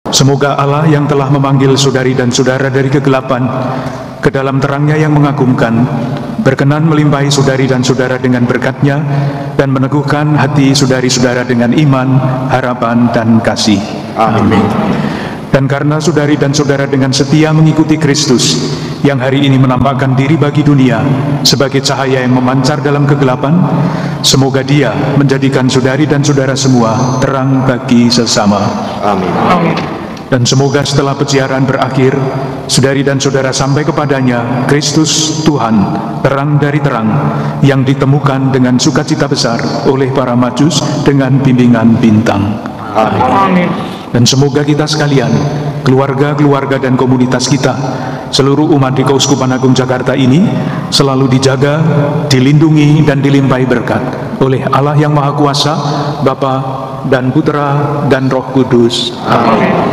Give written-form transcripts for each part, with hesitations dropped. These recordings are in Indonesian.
Semoga Allah yang telah memanggil saudari dan saudara dari kegelapan ke dalam terangnya yang mengagumkan, berkenan melimpahi saudari dan saudara dengan berkat-Nya dan meneguhkan hati saudari-saudara dengan iman, harapan, dan kasih. Amin. Dan karena saudari dan saudara dengan setia mengikuti Kristus yang hari ini menampakkan diri bagi dunia sebagai cahaya yang memancar dalam kegelapan, semoga Dia menjadikan saudari dan saudara semua terang bagi sesama. Amin. Amin. Dan semoga setelah peziarahan berakhir, saudari dan saudara sampai kepadanya Kristus Tuhan, terang dari terang, yang ditemukan dengan sukacita besar oleh para majus dengan bimbingan bintang. Amin. Amin. Dan semoga kita sekalian, keluarga-keluarga dan komunitas kita, seluruh umat di Keuskupan Agung Jakarta ini, selalu dijaga, dilindungi, dan dilimpahi berkat oleh Allah yang Maha Kuasa, Bapa dan Putra dan Roh Kudus. Amin.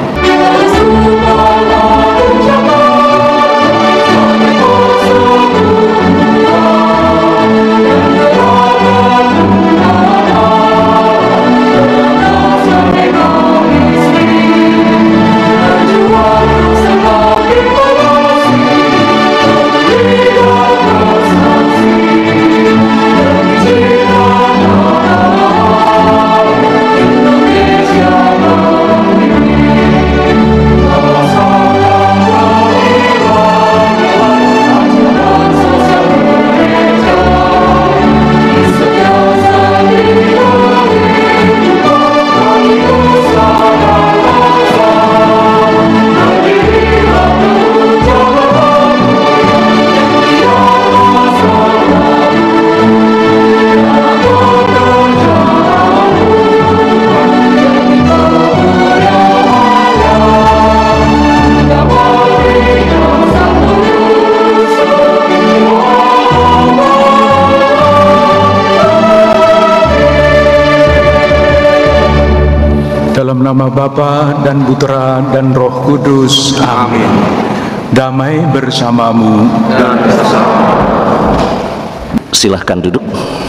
Dalam nama Bapa dan Putra dan Roh Kudus. Amin. Damai bersamamu dan bersama. Silahkan duduk.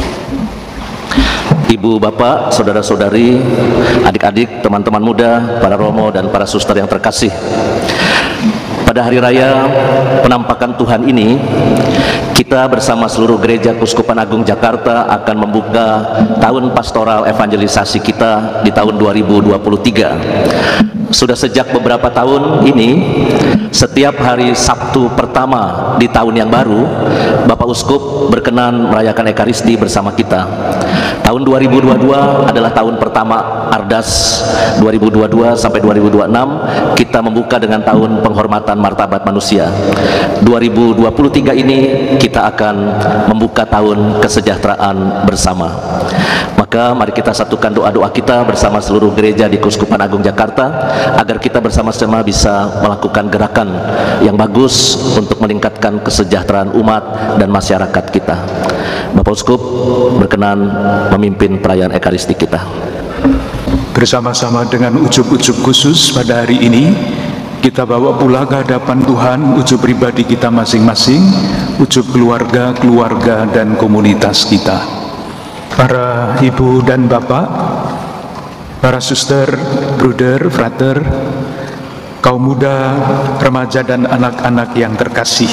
Ibu, bapak, saudara-saudari, adik-adik, teman-teman muda, para romo dan para suster yang terkasih, pada hari raya penampakan Tuhan ini, kita bersama seluruh gereja Keuskupan Agung Jakarta akan membuka tahun pastoral evangelisasi kita di tahun 2023. Sudah sejak beberapa tahun ini, setiap hari Sabtu pertama di tahun yang baru, Bapak Uskup berkenan merayakan Ekaristi bersama kita. Tahun 2022 adalah tahun pertama Ardas 2022 sampai 2026. Kita membuka dengan tahun penghormatan martabat manusia. 2023 ini kita akan membuka tahun kesejahteraan bersama. Maka mari kita satukan doa-doa kita bersama seluruh gereja di Keuskupan Agung Jakarta, agar kita bersama-sama bisa melakukan gerakan yang bagus untuk meningkatkan kesejahteraan umat dan masyarakat kita. Bapak Uskup berkenan memimpin perayaan Ekaristi kita. Bersama-sama dengan ujub-ujub khusus pada hari ini, kita bawa pula ke hadapan Tuhan ujub pribadi kita masing-masing, ujub keluarga-keluarga dan komunitas kita. Para ibu dan bapak, para suster, bruder, frater, kaum muda, remaja dan anak-anak yang terkasih,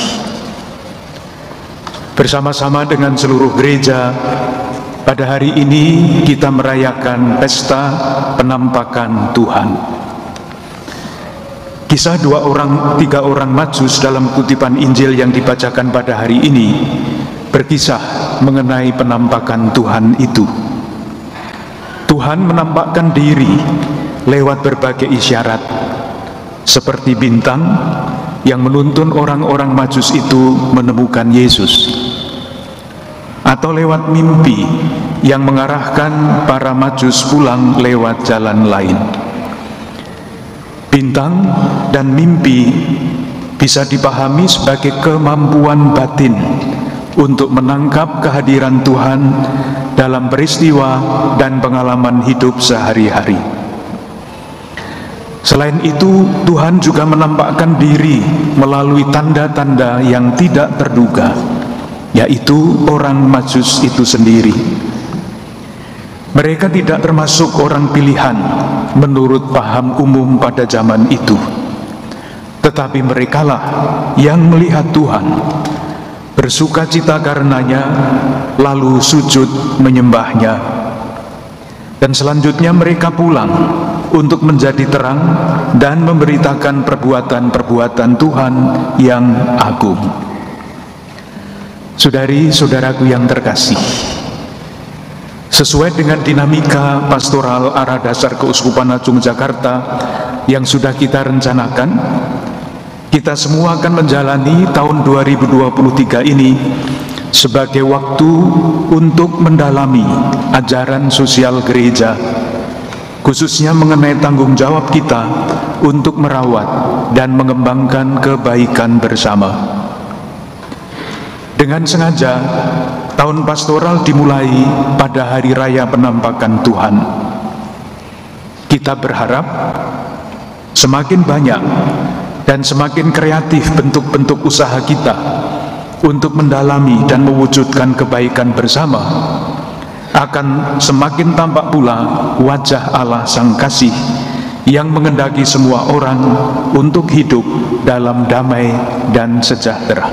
bersama-sama dengan seluruh gereja, pada hari ini kita merayakan pesta penampakan Tuhan. Kisah tiga orang majus dalam kutipan Injil yang dibacakan pada hari ini berkisah mengenai penampakan Tuhan itu. Tuhan menampakkan diri lewat berbagai isyarat, seperti bintang yang menuntun orang-orang majus itu menemukan Yesus, atau lewat mimpi yang mengarahkan para majus pulang lewat jalan lain. Bintang dan mimpi bisa dipahami sebagai kemampuan batin untuk menangkap kehadiran Tuhan dalam peristiwa dan pengalaman hidup sehari-hari. Selain itu, Tuhan juga menampakkan diri melalui tanda-tanda yang tidak terduga, yaitu orang majus itu sendiri. Mereka tidak termasuk orang pilihan menurut paham umum pada zaman itu, tetapi merekalah yang melihat Tuhan, bersuka cita karenanya, lalu sujud menyembahnya. Dan selanjutnya mereka pulang untuk menjadi terang dan memberitakan perbuatan-perbuatan Tuhan yang agung. Saudari-saudaraku yang terkasih, sesuai dengan dinamika pastoral arah dasar Keuskupan Agung Jakarta yang sudah kita rencanakan, kita semua akan menjalani tahun 2023 ini sebagai waktu untuk mendalami ajaran sosial gereja, khususnya mengenai tanggung jawab kita untuk merawat dan mengembangkan kebaikan bersama. Dengan sengaja, tahun pastoral dimulai pada Hari Raya Penampakan Tuhan. Kita berharap semakin banyak dan semakin kreatif bentuk-bentuk usaha kita untuk mendalami dan mewujudkan kebaikan bersama, akan semakin tampak pula wajah Allah Sang Kasih yang mengendaki semua orang untuk hidup dalam damai dan sejahtera.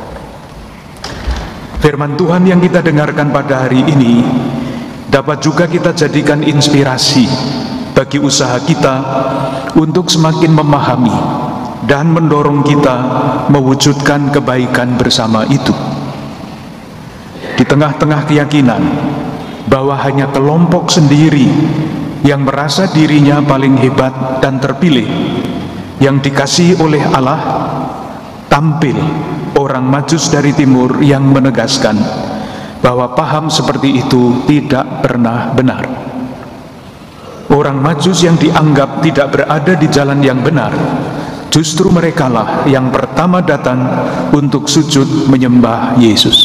Firman Tuhan yang kita dengarkan pada hari ini dapat juga kita jadikan inspirasi bagi usaha kita untuk semakin memahami dan mendorong kita mewujudkan kebaikan bersama itu. Di tengah-tengah keyakinan bahwa hanya kelompok sendiri yang merasa dirinya paling hebat dan terpilih, yang dikasihi oleh Allah, tampil orang Majus dari timur yang menegaskan bahwa paham seperti itu tidak pernah benar. Orang Majus yang dianggap tidak berada di jalan yang benar, justru merekalah yang pertama datang untuk sujud menyembah Yesus.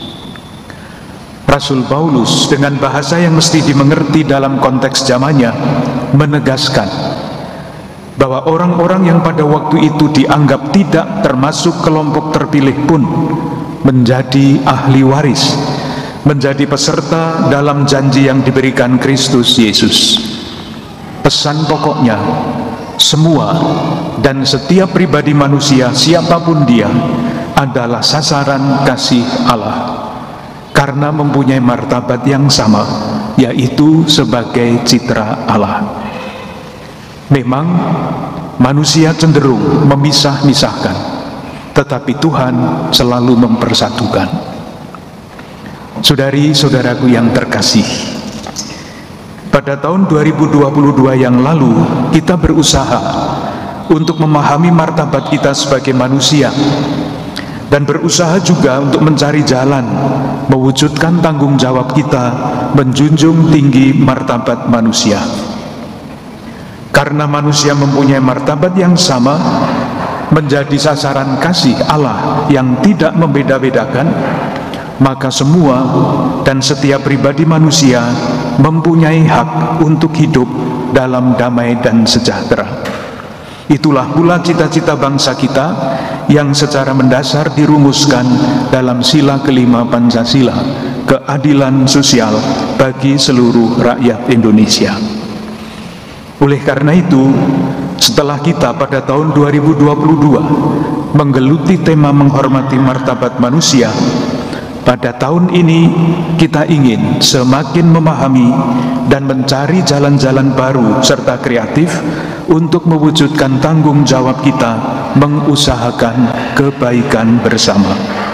Rasul Paulus dengan bahasa yang mesti dimengerti dalam konteks zamannya menegaskan bahwa orang-orang yang pada waktu itu dianggap tidak termasuk kelompok terpilih pun menjadi ahli waris, menjadi peserta dalam janji yang diberikan Kristus Yesus. Pesan pokoknya, semua dan setiap pribadi manusia siapapun dia adalah sasaran kasih Allah karena mempunyai martabat yang sama, yaitu sebagai citra Allah. Memang manusia cenderung memisah-misahkan, tetapi Tuhan selalu mempersatukan. Saudari-saudaraku yang terkasih, pada tahun 2022 yang lalu kita berusaha untuk memahami martabat kita sebagai manusia dan berusaha juga untuk mencari jalan mewujudkan tanggung jawab kita menjunjung tinggi martabat manusia. Karena manusia mempunyai martabat yang sama, menjadi sasaran kasih Allah yang tidak membeda-bedakan, maka semua dan setiap pribadi manusia mempunyai hak untuk hidup dalam damai dan sejahtera. Itulah pula cita-cita bangsa kita yang secara mendasar dirumuskan dalam sila kelima Pancasila, keadilan sosial bagi seluruh rakyat Indonesia. Oleh karena itu, setelah kita pada tahun 2022 menggeluti tema menghormati martabat manusia, pada tahun ini kita ingin semakin memahami dan mencari jalan-jalan baru serta kreatif untuk mewujudkan tanggung jawab kita mengusahakan kebaikan bersama.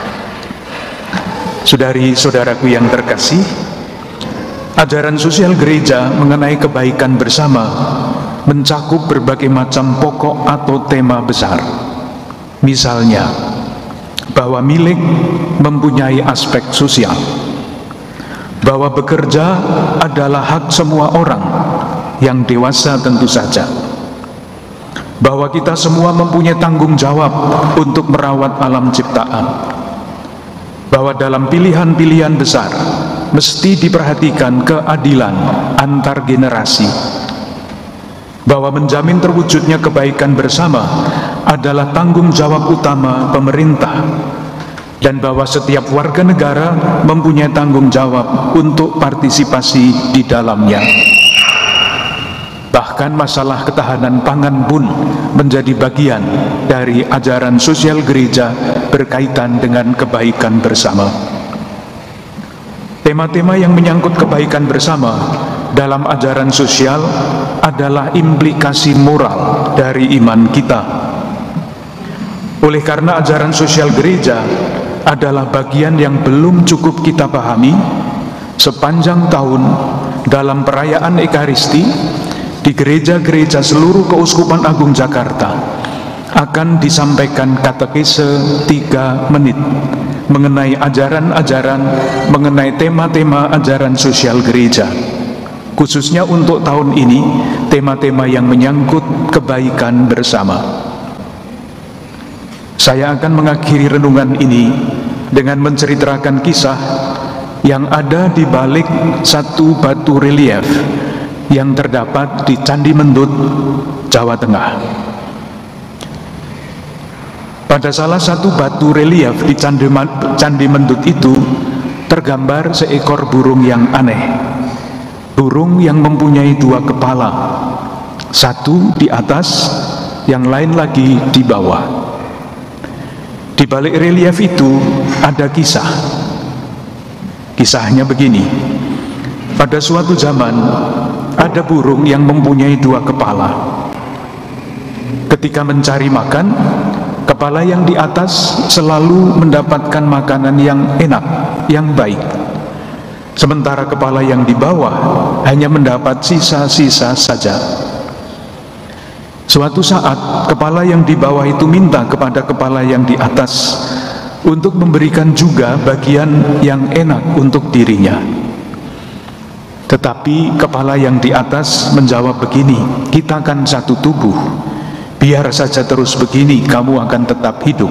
Saudari-saudaraku yang terkasih, ajaran sosial gereja mengenai kebaikan bersama mencakup berbagai macam pokok atau tema besar. Misalnya, bahwa milik mempunyai aspek sosial, bahwa bekerja adalah hak semua orang, yang dewasa tentu saja, bahwa kita semua mempunyai tanggung jawab untuk merawat alam ciptaan, bahwa dalam pilihan-pilihan besar mesti diperhatikan keadilan antar generasi, bahwa menjamin terwujudnya kebaikan bersama adalah tanggung jawab utama pemerintah, dan bahwa setiap warga negara mempunyai tanggung jawab untuk partisipasi di dalamnya. Bahkan masalah ketahanan pangan pun menjadi bagian dari ajaran sosial gereja berkaitan dengan kebaikan bersama. Tema-tema yang menyangkut kebaikan bersama dalam ajaran sosial adalah implikasi moral dari iman kita. Oleh karena ajaran sosial gereja adalah bagian yang belum cukup kita pahami, sepanjang tahun dalam perayaan Ekaristi di gereja-gereja seluruh Keuskupan Agung Jakarta akan disampaikan katekese 3 menit mengenai ajaran-ajaran, mengenai tema-tema ajaran sosial gereja. Khususnya untuk tahun ini, tema-tema yang menyangkut kebaikan bersama. Saya akan mengakhiri renungan ini dengan menceritakan kisah yang ada di balik satu batu relief yang terdapat di Candi Mendut, Jawa Tengah. Pada salah satu batu relief di Candi Mendut itu tergambar seekor burung yang aneh. Burung yang mempunyai 2 kepala, satu di atas, yang lain lagi di bawah. Di balik relief itu ada kisah. Kisahnya begini. Pada suatu zaman ada burung yang mempunyai 2 kepala. Ketika mencari makan, kepala yang di atas selalu mendapatkan makanan yang enak, yang baik. Sementara kepala yang di bawah hanya mendapat sisa-sisa saja. Suatu saat, kepala yang di bawah itu minta kepada kepala yang di atas untuk memberikan juga bagian yang enak untuk dirinya. Tetapi kepala yang di atas menjawab begini, "Kita kan satu tubuh, biar saja terus begini, kamu akan tetap hidup."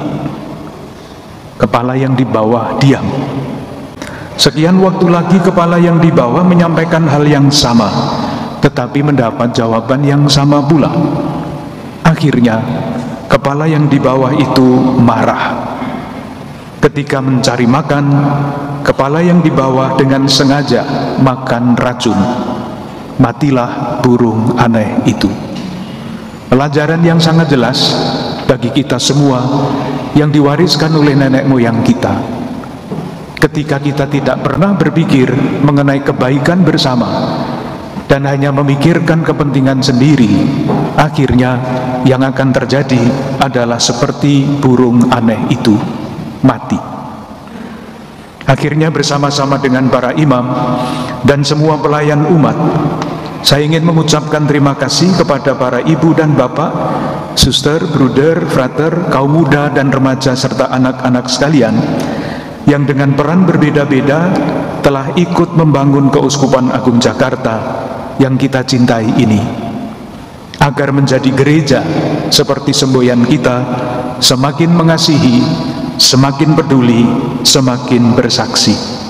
Kepala yang di bawah diam. Sekian waktu lagi kepala yang di bawah menyampaikan hal yang sama, tetapi mendapat jawaban yang sama pula. Akhirnya, kepala yang di bawah itu marah. Ketika mencari makan, kepala yang di bawah dengan sengaja makan racun. Matilah burung aneh itu. Pelajaran yang sangat jelas bagi kita semua yang diwariskan oleh nenek moyang kita. Ketika kita tidak pernah berpikir mengenai kebaikan bersama dan hanya memikirkan kepentingan sendiri, akhirnya yang akan terjadi adalah seperti burung aneh itu, mati. Akhirnya bersama-sama dengan para imam dan semua pelayan umat, saya ingin mengucapkan terima kasih kepada para ibu dan bapak, suster, bruder, frater, kaum muda dan remaja serta anak-anak sekalian yang dengan peran berbeda-beda telah ikut membangun Keuskupan Agung Jakarta yang kita cintai ini, agar menjadi gereja seperti semboyan kita, semakin mengasihi, semakin peduli, semakin bersaksi.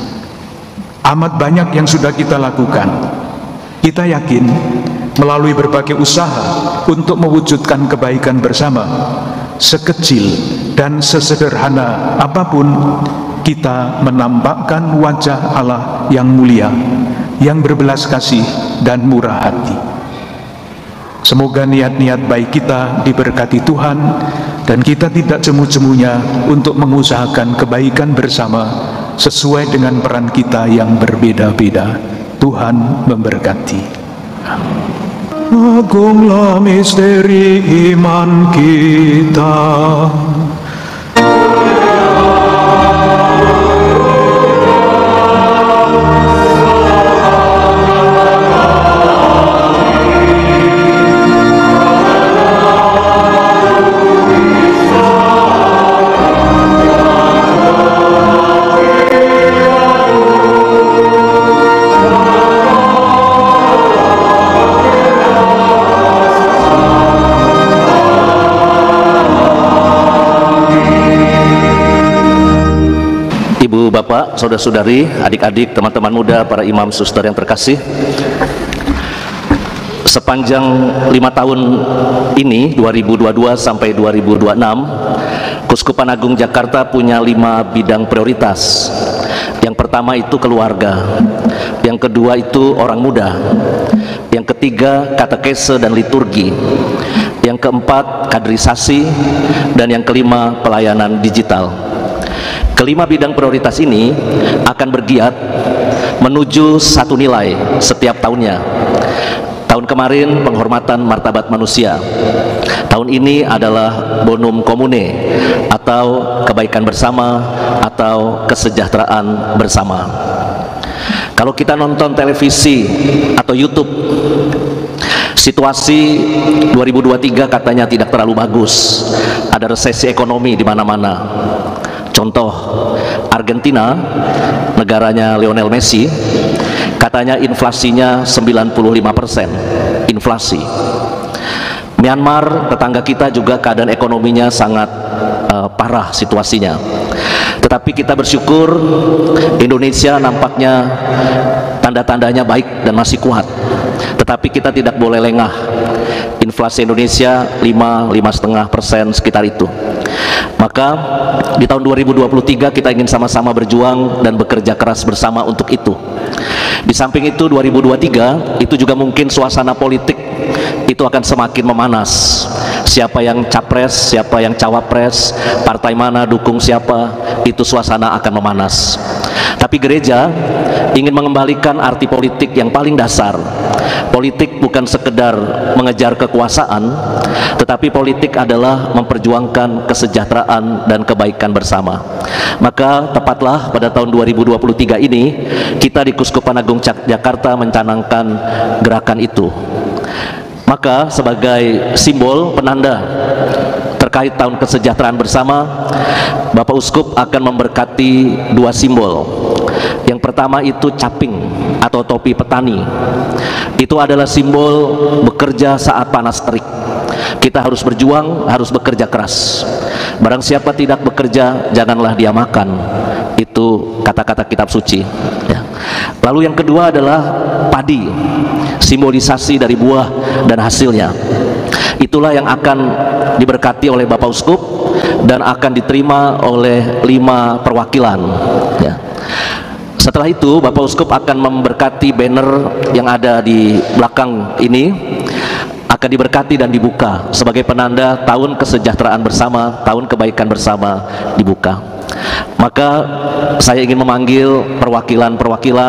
Amat banyak yang sudah kita lakukan. Kita yakin melalui berbagai usaha untuk mewujudkan kebaikan bersama, sekecil dan sesederhana apapun, kita menampakkan wajah Allah yang mulia, yang berbelas kasih dan murah hati. Semoga niat-niat baik kita diberkati Tuhan dan kita tidak jemu-jemunya untuk mengusahakan kebaikan bersama sesuai dengan peran kita yang berbeda-beda. Tuhan memberkati. Agunglah misteri iman kita. Ibu, bapak, saudara-saudari, adik-adik, teman-teman muda, para imam, suster yang terkasih, sepanjang 5 tahun ini, 2022 sampai 2026, Keuskupan Agung Jakarta punya 5 bidang prioritas. Yang pertama itu keluarga, yang kedua itu orang muda, yang ketiga katekese dan liturgi, yang keempat kaderisasi, dan yang kelima pelayanan digital. Kelima bidang prioritas ini akan bergiat menuju satu nilai setiap tahunnya. Tahun kemarin penghormatan martabat manusia. Tahun ini adalah bonum commune atau kebaikan bersama atau kesejahteraan bersama. Kalau kita nonton televisi atau YouTube, situasi 2023 katanya tidak terlalu bagus. Ada resesi ekonomi di mana-mana. Contoh, Argentina, negaranya Lionel Messi, katanya inflasinya 95% inflasi. Myanmar, tetangga kita, juga keadaan ekonominya sangat parah situasinya. Tetapi kita bersyukur Indonesia nampaknya tanda-tandanya baik dan masih kuat. Tetapi kita tidak boleh lengah. Inflasi Indonesia 5,5% sekitar itu. Maka di tahun 2023 kita ingin sama-sama berjuang dan bekerja keras bersama untuk itu. Di samping itu 2023 itu juga mungkin suasana politik itu akan semakin memanas. Siapa yang capres, siapa yang cawapres, partai mana dukung siapa, itu suasana akan memanas. Tapi gereja ingin mengembalikan arti politik yang paling dasar. Politik bukan sekedar mengejar kekuasaan, tetapi politik adalah memperjuangkan kesejahteraan dan kebaikan bersama. Maka tepatlah pada tahun 2023 ini kita di Keuskupan Agung Jakarta mencanangkan gerakan itu. Maka sebagai simbol penanda terkait tahun kesejahteraan bersama, Bapak Uskup akan memberkati 2 simbol. Yang pertama itu caping atau topi petani. Itu adalah simbol bekerja saat panas terik. Kita harus berjuang, harus bekerja keras. Barang siapa tidak bekerja, janganlah dia makan. Itu kata-kata kitab suci ya. Lalu yang kedua adalah padi, simbolisasi dari buah dan hasilnya. Itulah yang akan diberkati oleh Bapak Uskup dan akan diterima oleh 5 perwakilan ya. Setelah itu Bapak Uskup akan memberkati banner yang ada di belakang ini, akan diberkati dan dibuka sebagai penanda tahun kesejahteraan bersama, tahun kebaikan bersama dibuka. Maka saya ingin memanggil perwakilan-perwakilan,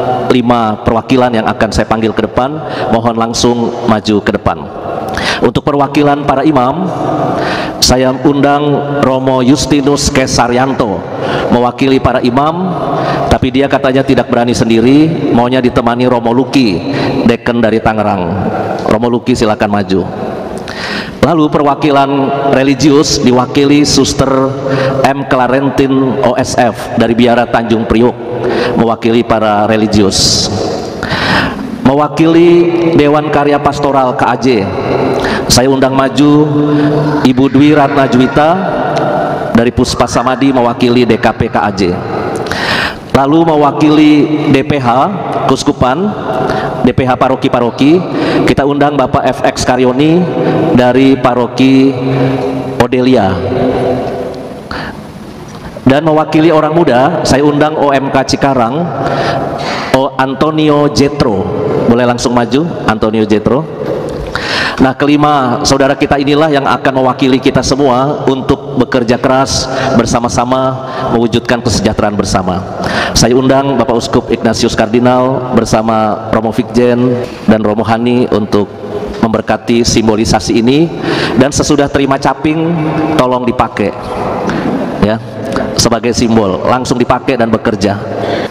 5 perwakilan yang akan saya panggil ke depan. Mohon langsung maju ke depan. Untuk perwakilan para imam, saya undang Romo Justinus Kesaryanto mewakili para imam, tapi dia katanya tidak berani sendiri, maunya ditemani Romo Luki, Deken dari Tangerang. Romo Luki silakan maju. Lalu perwakilan religius diwakili Suster M. Clarentin OSF dari Biara Tanjung Priok, mewakili para religius. Mewakili Dewan Karya Pastoral KAJ, saya undang maju Ibu Dwi Ratna Juwita dari Puspasamadi mewakili DKP KAJ. Lalu mewakili DPH Keuskupan, DPH paroki-paroki, kita undang Bapak FX Karyoni dari Paroki Odelia. Dan mewakili orang muda, saya undang OMK Cikarang, Antonio Jetro. Boleh langsung maju, Antonio Jetro. Nah, kelima saudara kita inilah yang akan mewakili kita semua untuk bekerja keras bersama-sama mewujudkan kesejahteraan bersama. Saya undang Bapak Uskup Ignatius Kardinal bersama Romo Fikjen dan Romo Hani untuk memberkati simbolisasi ini, dan sesudah terima caping tolong dipakai ya sebagai simbol, langsung dipakai dan bekerja.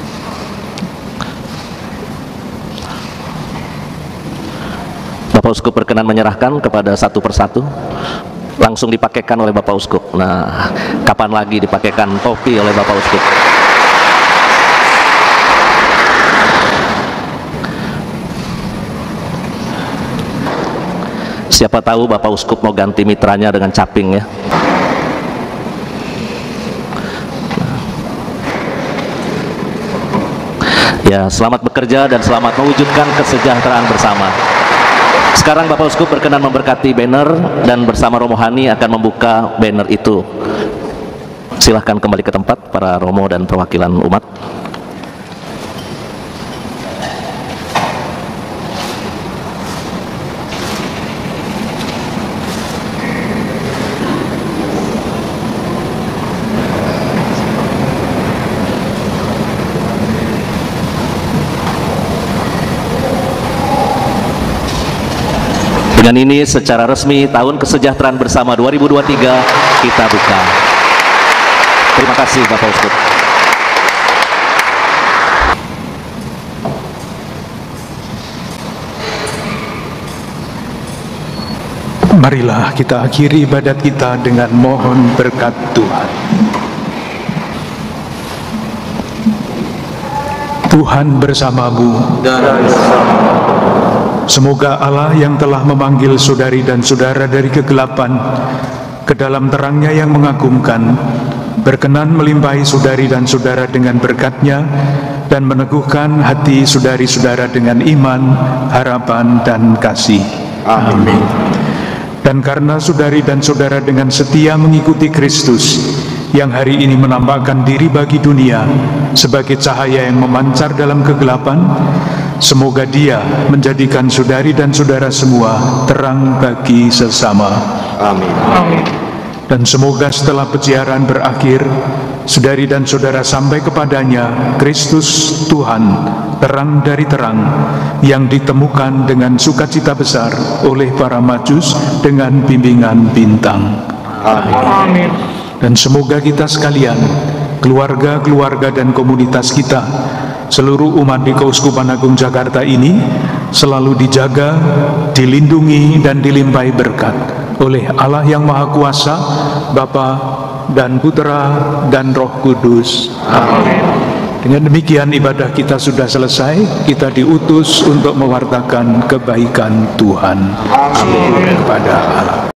Bapak Uskup berkenan menyerahkan kepada satu persatu, langsung dipakaikan oleh Bapak Uskup. Nah, kapan lagi dipakaikan topi oleh Bapak Uskup? Siapa tahu Bapak Uskup mau ganti mitranya dengan caping ya. Ya, selamat bekerja dan selamat mewujudkan kesejahteraan bersama. Sekarang Bapak Uskup berkenan memberkati banner dan bersama Romo Hani akan membuka banner itu. Silahkan kembali ke tempat para Romo dan perwakilan umat. Dengan ini secara resmi Tahun Kesejahteraan Bersama 2023 kita buka. Terima kasih Bapak Uskup. Marilah kita akhiri ibadat kita dengan mohon berkat Tuhan. Tuhan bersamamu. Semoga Allah yang telah memanggil saudari dan saudara dari kegelapan ke dalam terangnya yang mengagumkan, berkenan melimpahi saudari dan saudara dengan berkat-Nya dan meneguhkan hati saudari-saudara dengan iman, harapan, dan kasih. Amin. Dan karena saudari dan saudara dengan setia mengikuti Kristus yang hari ini menampakkan diri bagi dunia sebagai cahaya yang memancar dalam kegelapan, semoga Dia menjadikan saudari dan saudara semua terang bagi sesama. Amin. Amin. Dan semoga setelah peziarahan berakhir, saudari dan saudara sampai kepadanya Kristus Tuhan, terang dari terang, yang ditemukan dengan sukacita besar oleh para majus dengan bimbingan bintang. Amin. Amin. Dan semoga kita sekalian, keluarga-keluarga dan komunitas kita, seluruh umat di Keuskupan Agung Jakarta ini selalu dijaga, dilindungi, dan dilimpahi berkat oleh Allah yang Maha Kuasa, Bapa dan Putra dan Roh Kudus. Amin. Dengan demikian ibadah kita sudah selesai. Kita diutus untuk mewartakan kebaikan Tuhan. Amin. Kepada Allah.